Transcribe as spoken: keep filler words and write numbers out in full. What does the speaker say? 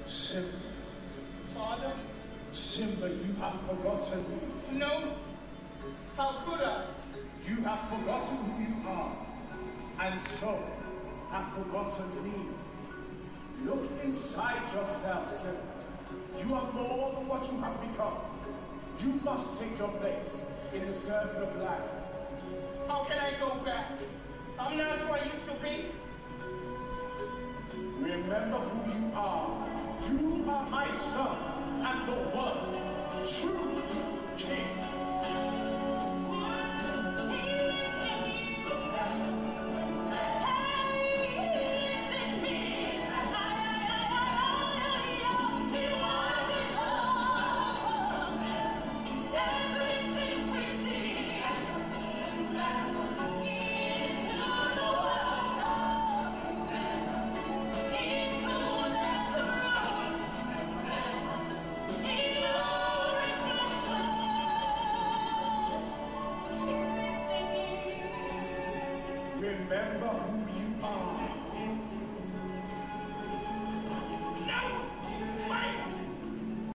Simba, Father? Simba, you have forgotten me. No. How could I? You have forgotten who you are, and so have forgotten me. Look inside yourself, Simba. You are more than what you have become. You must take your place in the circle of life. How can I go back? I'm not who I used to be. Remember who you are. You are my son and the one true king. Remember who you are.